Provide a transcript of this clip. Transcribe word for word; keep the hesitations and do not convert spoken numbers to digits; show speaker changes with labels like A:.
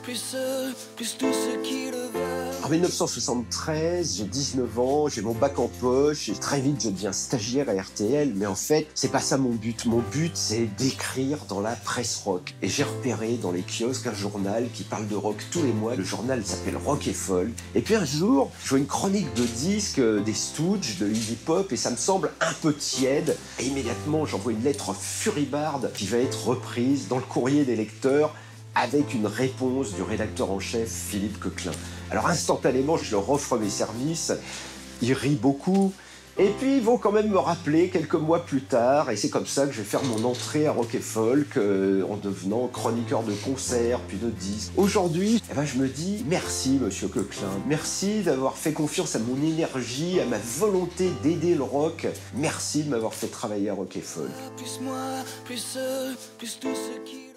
A: plus ceux, plus tous ceux qui le veulent.
B: En mille neuf cent soixante-treize, j'ai dix-neuf ans, j'ai mon bac en poche et très vite je deviens stagiaire à R T L, mais en fait, c'est pas ça mon but. Mon but, c'est d'écrire dans la presse rock. Et j'ai repéré dans les kiosques un journal qui parle de rock tous les mois. Le journal s'appelle Rock et Folk. Et puis un jour, je vois une chronique de disques des Stooges, de Iggy Pop, et ça me semble un peu tiède. Et immédiatement, j'envoie une lettre furibarde qui va être reprise dans le courrier des lecteurs avec une réponse du rédacteur en chef Philippe Coquelin. Alors instantanément, je leur offre mes services, ils rient beaucoup, et puis ils vont quand même me rappeler quelques mois plus tard, et c'est comme ça que je vais faire mon entrée à Rock et Folk, euh, en devenant chroniqueur de concerts, puis de disques. Aujourd'hui, eh ben, je me dis merci Monsieur Coquelin, merci d'avoir fait confiance à mon énergie, à ma volonté d'aider le rock, merci de m'avoir fait travailler à Rock et Folk.
A: Plus moi, plus eux, plus tous ceux qui